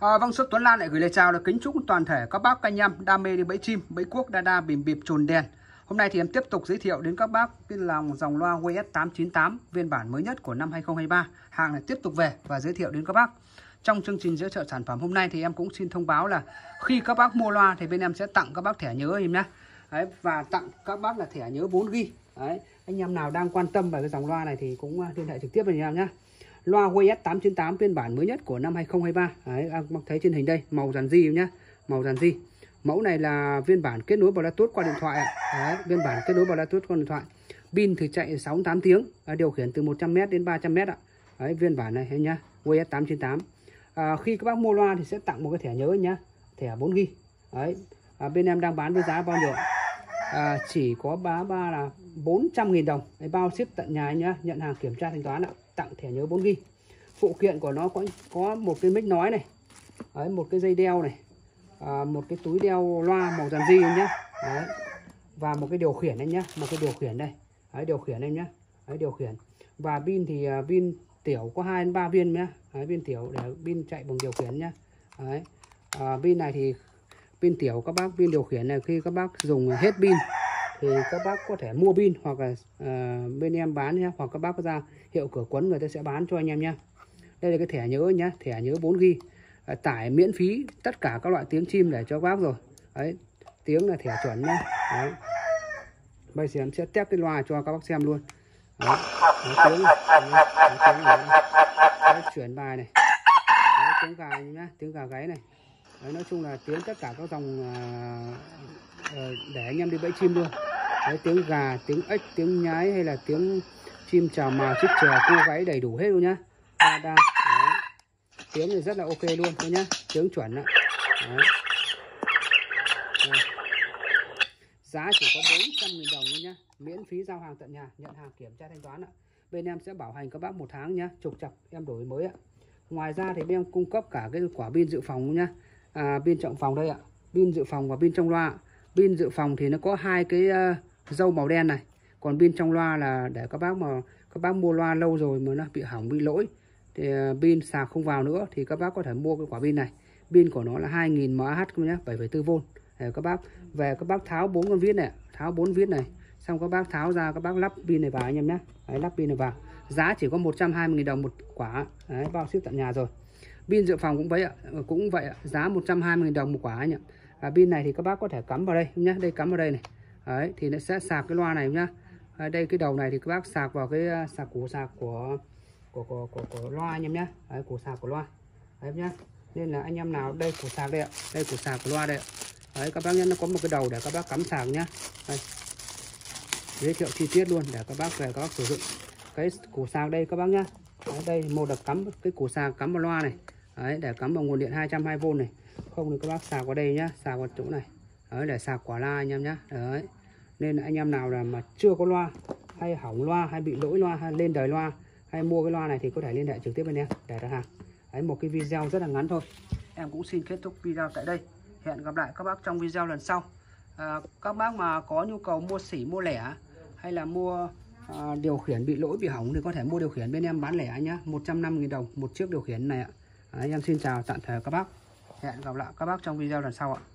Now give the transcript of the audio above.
Vâng, Xuất Tuấn Lan lại gửi lời chào là kính chúc toàn thể các bác anh em đam mê đi bẫy chim, bẫy cuốc, đa bìm bịp chồn đèn. Hôm nay thì em tiếp tục giới thiệu đến các bác cái dòng loa WS898 phiên bản mới nhất của năm 2023. Hàng này tiếp tục về và giới thiệu đến các bác. Trong chương trình giới thiệu sản phẩm hôm nay thì em cũng xin thông báo là khi các bác mua loa thì bên em sẽ tặng các bác thẻ nhớ em nhé. Đấy, và tặng các bác là thẻ nhớ 4GB. Đấy, anh em nào đang quan tâm về cái dòng loa này thì cũng liên hệ trực tiếp với anh em nhé. Loa WS898 phiên bản mới nhất của năm 2023. Đấy, các bác thấy trên hình đây, màu dàn di nhá, màu dàn di. Mẫu này là phiên bản kết nối Bluetooth qua điện thoại. Đấy, phiên bản kết nối Bluetooth qua điện thoại. Pin thì chạy 6-8 tiếng, điều khiển từ 100m đến 300m ạ. Đấy, phiên bản này nhá, WS898. Khi các bác mua loa thì sẽ tặng một cái thẻ nhớ nhá, thẻ 4GB. Đấy, bên em đang bán với giá bao nhiêu? Chỉ có ba là 400.000 đồng. Đấy, bao ship tận nhà nhá, nhận hàng kiểm tra thanh toán ạ. Tặng thẻ nhớ 4GB. Phụ kiện của nó có một cái mic nói này. Đấy, một cái dây đeo này. Một cái túi đeo loa màu dàn di nhá. Đấy. Và một cái điều khiển này nhá, một cái điều khiển đây. Đấy, điều khiển đây nhá. Đấy, điều khiển. Và pin thì pin tiểu có 2 đến 3 viên nhá. Đấy, pin tiểu để pin chạy bằng điều khiển nhá. Đấy. Pin này thì pin tiểu các bác, pin điều khiển này khi các bác dùng hết pin thì các bác có thể mua pin hoặc là bên em bán nhé, hoặc các bác có ra hiệu cửa quấn người ta sẽ bán cho anh em nhé. Đây là cái thẻ nhớ nhé, thẻ nhớ 4GB. Tải miễn phí tất cả các loại tiếng chim để cho các bác rồi. Đấy, tiếng là thẻ chuẩn nhé. Đấy. Bây giờ em sẽ test cái loa cho các bác xem luôn. Đấy. Đấy, tiếng này. Đấy, chuyển bài này. Đấy, tiếng gà nhá, tiếng gà gáy này. Đấy, nói chung là tiếng tất cả các dòng để anh em đi bẫy chim luôn. Đấy, tiếng gà, tiếng ếch, tiếng nhái hay là tiếng chim chào mào, chích chè, cua gáy đầy đủ hết luôn nhá. Đấy. Tiếng này rất là ok luôn thôi nhá, tiếng chuẩn ạ. Đấy. Đây. Giá chỉ có 400.000 đồng thôi nhá, miễn phí giao hàng tận nhà, nhận hàng kiểm tra thanh toán ạ. Bên em sẽ bảo hành các bác 1 tháng nhá, trục trặc em đổi mới ạ. Ngoài ra thì bên em cung cấp cả cái quả pin dự phòng nhá. Pin trọng phòng đây ạ, pin dự phòng và pin trong loa. Pin dự phòng thì nó có 2 cái dâu màu đen này, còn pin trong loa là để các bác mua loa lâu rồi mà nó bị hỏng, bị lỗi thì pin sạc không vào nữa thì các bác có thể mua cái quả pin này. Pin của nó là 2000 mAh nhé, 7,4V. Để các bác về các bác tháo 4 con vít này, tháo 4 vít này, xong các bác tháo ra, các bác lắp pin này vào anh em nhé. Đấy, lắp pin này vào. Giá chỉ có 120.000 đồng một quả. Đấy, bao ship tận nhà rồi. Pin dự phòng cũng vậy ạ, giá 120.000 đồng một quả anh ạ. Pin này thì các bác có thể cắm vào đây nhé, đây cắm vào đây này. Đấy, thì nó sẽ sạc cái loa này nhá. Đây cái đầu này thì các bác sạc vào cái cổ sạc của loa anh em nhé. Đấy, cổ sạc của loa. Đấy nhá. Nên là anh em nào đây cổ sạc đây ạ, đây cổ sạc của loa đây ạ. Đấy, các bác nhé, nó có một cái đầu để các bác cắm sạc nhá. Đây. Giới thiệu chi tiết luôn để các bác về các bác sử dụng. Cái cổ sạc đây các bác nhá. Đấy, đây một là cắm cái cổ sạc cắm vào loa này. Đấy, để cắm vào nguồn điện 220V này. Không thì các bác sạc vào đây nhá, sạc vào chỗ này. Đấy, để sạc quả loa anh em nhá. Đấy. Nên anh em nào là mà chưa có loa hay hỏng loa hay bị lỗi loa hay lên đời loa hay mua cái loa này thì có thể liên hệ trực tiếp bên em để đặt hàng. Đấy, một cái video rất là ngắn thôi. Em cũng xin kết thúc video tại đây. Hẹn gặp lại các bác trong video lần sau. Các bác mà có nhu cầu mua xỉ, mua lẻ hay là mua điều khiển bị lỗi, bị hỏng thì có thể mua điều khiển bên em bán lẻ nhá, 150.000 đồng một chiếc điều khiển này ạ. Đấy, em xin chào tạm thời các bác. Hẹn gặp lại các bác trong video lần sau ạ.